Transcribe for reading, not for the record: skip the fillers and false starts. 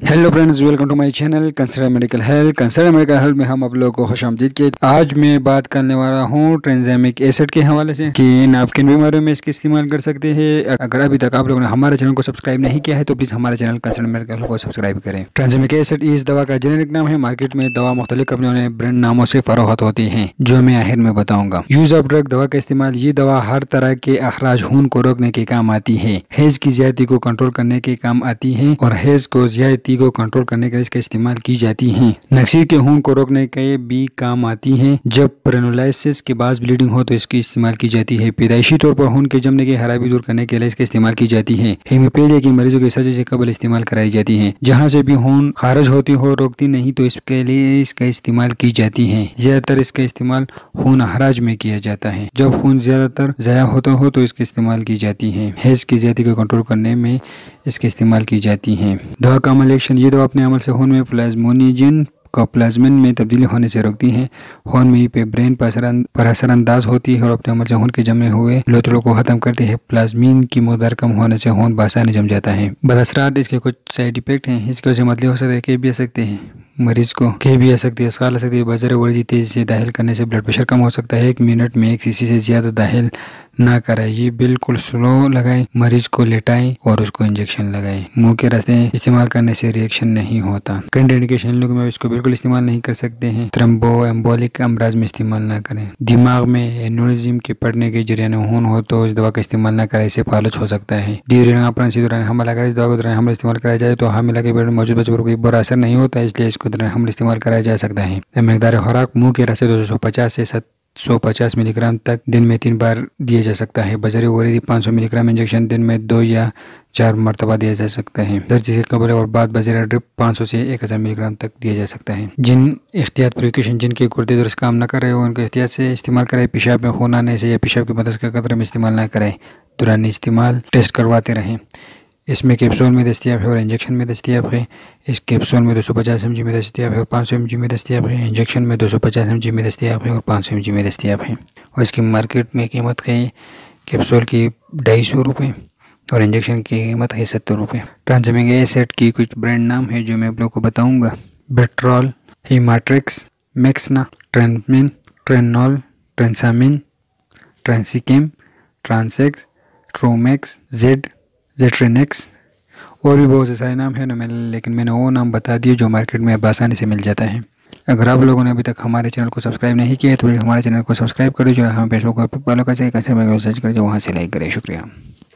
Hello friends, welcome to my channel consider medical health. Consider medical health में हम आप लोगों को खुशामदीद के आज मैं बात करने वाला हूँ ट्रांसैमिक एसिड के हवाले से कि आप किन बीमारियों में इसके इस्तेमाल कर सकते हैं। अगर अभी तक आप लोगों ने हमारे चैनल को सब्सक्राइब नहीं किया है तो प्लीज़ हमारे चैनल कंसिडर मेडिकल को सब्सक्राइब करें। ट्रांसैमिक एसिड इस दवा का जेनेरिक नाम है। मार्केट में दवा मुख्तलिफ कंपनियों ने ब्रांड नामों से फरोख्त होती है जो मैं आखिर में बताऊंगा। यूज ऑफ ड्रग दवा का इस्तेमाल। ये दवा हर तरह के अखराज खून को रोकने के काम आती है, हैज की ज्यादती को कंट्रोल करने के काम आती है और हैज को ज्यादती को कंट्रोल करने के इसका इस्तेमाल की जाती है। नक्सीर के खून को रोकने के भी काम आती है। जब प्रेनुलाइसिस के बाद ब्लीडिंग हो तो इसकी इस्तेमाल की जाती है। पैदाइशी तौर पर खून के जमने की खराबी दूर करने के लिए इसका इस्तेमाल की जाती है। हीमोफीलिया के मरीजों की सर्जरी से कबल इस्तेमाल कराई जाती है। जहाँ से भी खून खारिज होती हो रोकती नहीं तो इसके लिए इसका इस्तेमाल की जाती है। ज्यादातर इसका इस्तेमाल खून अखराज में किया जाता है। जब खून ज्यादातर ज़ाया होता हो तो इसका इस्तेमाल की जाती है। हैज की ज्यादती को कंट्रोल करने में इसके इस्तेमाल की जाती है। दवा का अमल एक्शन। ये दवा अपने अमल से खून में प्लाज्मोनिजिन को प्लाज्मिन में तब्दीली होने से रोकती है। खून में पे ब्रेन पर असरअंदाज होती है और अपने अमल से खून के जमे हुए लोथड़ों को खत्म करती है। प्लाज्मिन की मकदार कम होने से खून बआसानी जम जाता है। बदअसरात इसके कुछ साइड इफेक्ट हैं। इसकी वजह से मतली हो सकता है कि भी आ सकते हैं, मरीज को कहीं भी आ सकती है, इसका आ सकती है। बजर वर्जी तेजी से दाखिल करने से ब्लड प्रेशर कम हो सकता है। 1 मिनट में 1 सीसी से ज्यादा दाखिल ना कराएं। ये बिल्कुल स्लो लगाएं। मरीज को लेटाएं और उसको इंजेक्शन लगाएं। मुंह के रास्ते इस्तेमाल करने से रिएक्शन नहीं होता। कंट्राइंडिकेशन लोग में इसको बिल्कुल इस्तेमाल नहीं कर सकते हैं। थ्रम्बो एम्बोलिक अमराज में इस्तेमाल ना करें। दिमाग में एन्यूरिज्म के पड़ने के जरिए खून हो तो इस दवा का इस्तेमाल ना करें, इससे फालज हो सकता है। दौरान हमला अगर इस दवा को दौरान हमला इस्तेमाल कराया जाए तो हामिला के पेट में मौजूद बच्चों पर कोई बुरा असर नहीं होता, इसलिए इसको दौरान हमला इस्तेमाल कराया जा सकता है। मकदार खुराक मुंह के रास्ते 250 से 750 मिलीग्राम तक दिन में 3 बार दिया जा सकता है। बजरी वरीदी 500 मिलीग्राम इंजेक्शन दिन में 2 या 4 मरतबा दिया जा सकता है। दर्द से कबल और बाद बजरा ड्रिप 500 से 1000 मिलीग्राम तक दिया जा सकता है। जिन एहतियात प्रिकॉशन जिनके गुर्दे दुरुस्त काम न कर रहे हो उनको एहतियात से इस्तेमाल करें। पेशाब में खून आने से या पेशाब की मदद के कतरे में इस्तेमाल न करें। दौरान इस्तेमाल टेस्ट करवाते रहें। इसमें कैप्सूल में दस्तियाब है और इंजेक्शन में दस्तियाब है। इस कैप्सूल में 250 mg में दस्तियाब है और 500 mg में दस्तियाब है। इंजेक्शन में 250 mg में दस्तियाब है और 500 mg में दस्तियाब है। और इसकी मार्केट में कीमत है कैप्सूल की 250 रुपये और इंजेक्शन की कीमत है 70 रुपये। ट्रांसैमिक एसिड की कुछ ब्रांड नाम है जो मैं आप लोग को बताऊँगा। बेट्रॉल, हीमाट्रिक्स, मैक्सना, ट्रेनमिन, ट्रेनॉल, ट्रेंसामिन, ट्रांसिकेम, ट्रांसेक्स, ट्रोमैक्स, जेट्रेनेक्स और भी बहुत से सारे नाम है ना, लेकिन मैंने वो नाम बता दिए जो मार्केट में आसानी से मिल जाता है। अगर आप लोगों ने अभी तक हमारे चैनल को सब्सक्राइब नहीं किया है तो हमारे चैनल को सब्सक्राइब कर दो। जो हमें फेसबुक पर फॉलो कर सके, सर्च कर वहाँ से लाइक करें। शुक्रिया।